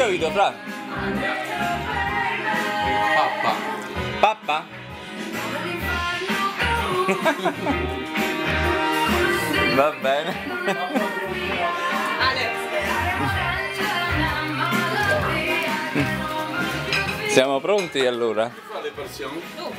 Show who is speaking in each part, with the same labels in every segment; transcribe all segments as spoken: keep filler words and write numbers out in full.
Speaker 1: capito, Fra?
Speaker 2: Pappa.
Speaker 1: Pappa? Va bene. Siamo pronti allora?
Speaker 2: Fa le passioni?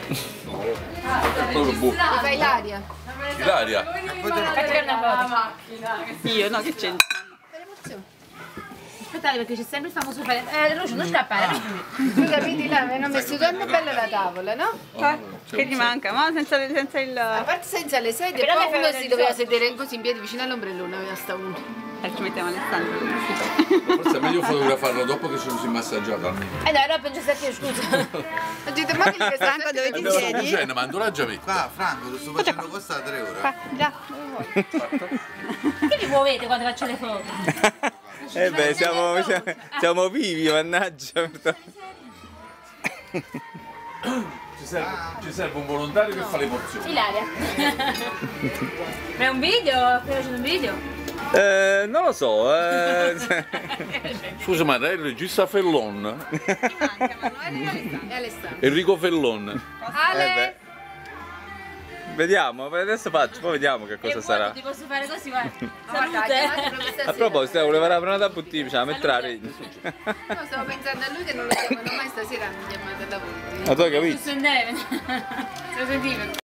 Speaker 3: Mi fai l'aria.
Speaker 2: Ilaria.
Speaker 4: Fatti una foto. Io no, che c'è? Aspettate perché c'è sempre il famoso pelle. Eh, Lucio, non scappare.
Speaker 3: Tu capiti là, mi hanno messo tanto bella la tavola, no?
Speaker 4: Che ti manca? Ma senza, senza il...
Speaker 3: A parte senza le sedie,
Speaker 4: Però
Speaker 3: poi
Speaker 4: mi
Speaker 3: uno
Speaker 4: fai
Speaker 3: si doveva sedere così in piedi vicino all'ombrellone, aveva sta uno.
Speaker 4: Eh, ci mettiamo Alessandro.
Speaker 2: Forse è meglio fotografarlo dopo che ci sono massaggiata.
Speaker 4: Eh no, era peggio se che scusa.
Speaker 3: Dite, ma che li
Speaker 4: Franco, dove ti
Speaker 2: Lo sto
Speaker 4: siedi?
Speaker 2: dicendo, ma andò già metti.
Speaker 5: Qua, Franco, lo sto facendo questa tre ore.
Speaker 4: Qua, già, dove vuoi? Che vi muovete quando faccio le foto?
Speaker 1: Eh beh, siamo, siamo, siamo vivi, mannaggia.
Speaker 2: Ci serve, ci serve un volontario che fa le emozioni.
Speaker 4: Ilaria. Ma è un video? Stai facendo un video?
Speaker 1: Eh, non lo so, eh.
Speaker 2: Scusa, ma lei è il regista Fellon?
Speaker 4: Ti manca, Manuele
Speaker 3: E Alessandro.
Speaker 2: Enrico Fellon.
Speaker 3: Ale!
Speaker 1: Eh beh. Vediamo, adesso faccio, poi vediamo che cosa sarà.
Speaker 4: Ti posso fare così, guarda.
Speaker 3: Guarda, chiamatelo
Speaker 4: Salute.
Speaker 3: stasera.
Speaker 1: A proposito, voleva la prenota puttana, ce la mettere.
Speaker 3: No, stavo pensando a lui che non lo chiamano mai stasera, hanno chiamato da voi.
Speaker 1: Ma tu hai capito?
Speaker 4: Giusto in neve. Se lo sentivo.